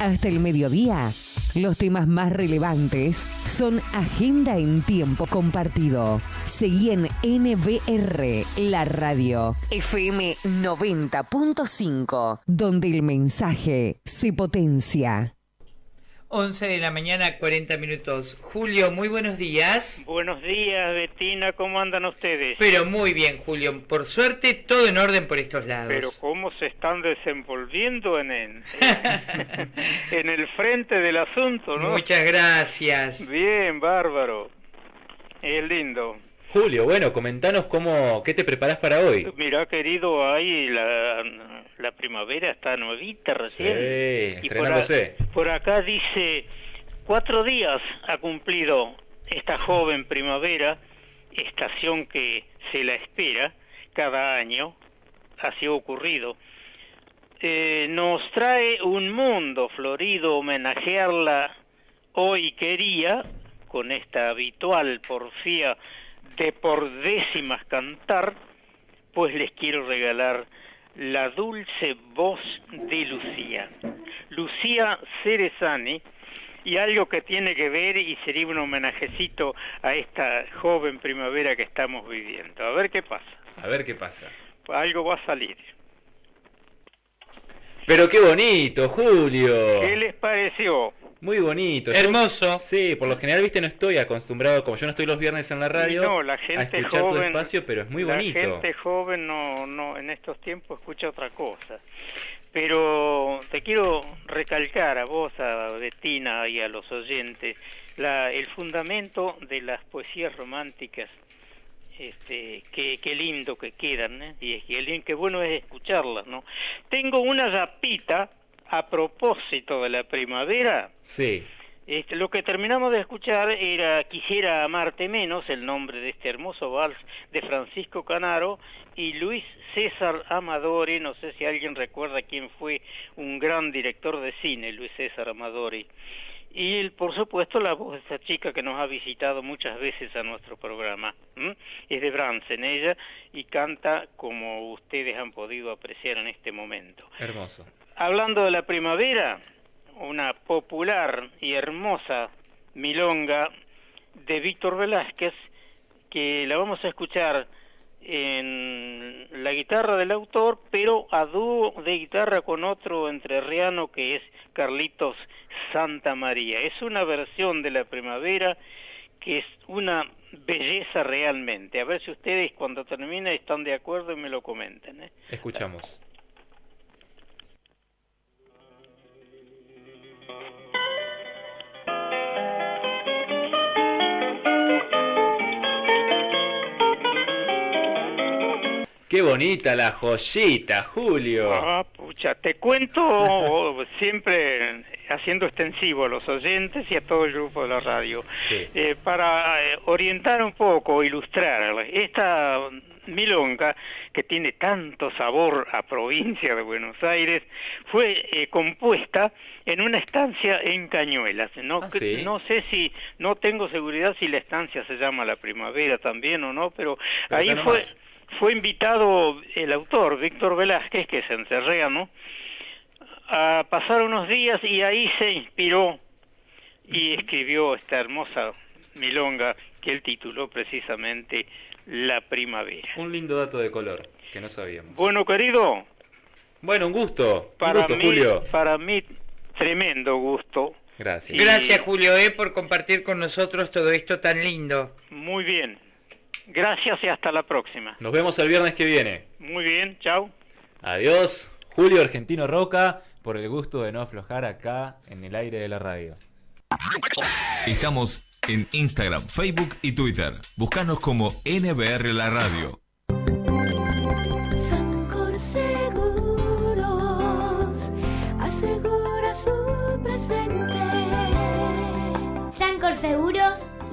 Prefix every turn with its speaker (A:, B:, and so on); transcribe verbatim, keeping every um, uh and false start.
A: hasta el mediodía. Los temas más relevantes son Agenda en Tiempo Compartido. Seguí en N B R, la radio, F M noventa punto cinco, donde el mensaje se potencia.
B: once de la mañana, cuarenta minutos. Julio, muy buenos días.
C: Buenos días, Betina, ¿cómo andan ustedes?
B: Pero muy bien, Julio. Por suerte, todo en orden por estos lados.
C: Pero cómo se están desenvolviendo en, en, en el frente del asunto, ¿no?
B: Muchas gracias.
C: Bien, bárbaro. Es lindo.
D: Julio, bueno, comentanos cómo, qué te preparás para hoy.
C: Mirá, querido, ahí la, la primavera está nuevita recién.
D: Sí,
C: y
D: estrenándose.
C: Por, a, por acá dice, cuatro días ha cumplido esta joven primavera, estación que se la espera cada año, así ha ocurrido. Eh, nos trae un mundo florido, homenajearla hoy quería, con esta habitual porfía de por décimas cantar, pues les quiero regalar la dulce voz de Lucía. Lucía Cerezani, y algo que tiene que ver y sería un homenajecito a esta joven primavera que estamos viviendo. A ver qué pasa.
D: A ver qué pasa.
C: Algo va a salir.
D: Pero qué bonito, Julio.
C: ¿Qué les pareció?
D: Muy bonito.
B: Hermoso.
D: Yo, sí, por lo general, viste, no estoy acostumbrado, como yo no estoy los viernes en la radio,
C: no, la
D: a
C: gente
D: escuchar
C: joven,
D: tu espacio, pero es muy bonito.
C: La gente joven no, no, en estos tiempos escucha otra cosa. Pero te quiero recalcar a vos, a Betina y a los oyentes, la, el fundamento de las poesías románticas. Este, qué, qué lindo que quedan, ¿eh? Y es que qué bueno es escucharlas, ¿no? Tengo una rapita a propósito de la primavera.
D: Sí.
C: Este, lo que terminamos de escuchar era Quisiera amarte menos, el nombre de este hermoso vals de Francisco Canaro, y Luis César Amadori, no sé si alguien recuerda quién fue un gran director de cine, Luis César Amadori. Y el, por supuesto la voz de esta chica que nos ha visitado muchas veces a nuestro programa. ¿Mm? Es de Bransen ella y canta como ustedes han podido apreciar en este momento.
D: Hermoso.
C: Hablando de la primavera, una popular y hermosa milonga de Víctor Velázquez, que la vamos a escuchar en la guitarra del autor, pero a dúo de guitarra con otro entrerriano que es Carlitos Santamaría. Es una versión de la primavera que es una belleza realmente. A ver si ustedes cuando termine están de acuerdo y me lo comenten, ¿eh?
D: Escuchamos. Qué bonita la joyita, Julio.
C: Ah, pucha, te cuento siempre haciendo extensivo a los oyentes y a todo el grupo de la radio.
D: Sí.
C: Eh, para eh, orientar un poco, ilustrar esta milonga que tiene tanto sabor a provincia de Buenos Aires, fue eh, compuesta en una estancia en Cañuelas. No,
D: ¿Ah, sí?
C: no sé si, no tengo seguridad si la estancia se llama La Primavera también o no, pero, pero ahí fue... Más. Fue invitado el autor, Víctor Velázquez, que es encerreano, a pasar unos días y ahí se inspiró y escribió esta hermosa milonga que él tituló precisamente La Primavera.
D: Un lindo dato de color que no sabíamos.
C: Bueno, querido.
D: Bueno, un gusto.
C: Para
D: un gusto,
C: mí,
D: Julio.
C: Para mí, tremendo gusto.
D: Gracias.
B: Y... Gracias, Julio, eh, por compartir con nosotros todo esto tan lindo.
C: Muy bien. Gracias y hasta la próxima.
D: Nos vemos el viernes que viene.
C: Muy bien, chao.
D: Adiós. Julio Argentino Roca, por el gusto de no aflojar acá en el aire de la radio.
E: Estamos en Instagram, Facebook y Twitter. Búscanos como N B R La Radio.
F: Sancor Seguros asegura su presente.
G: Sancor Seguros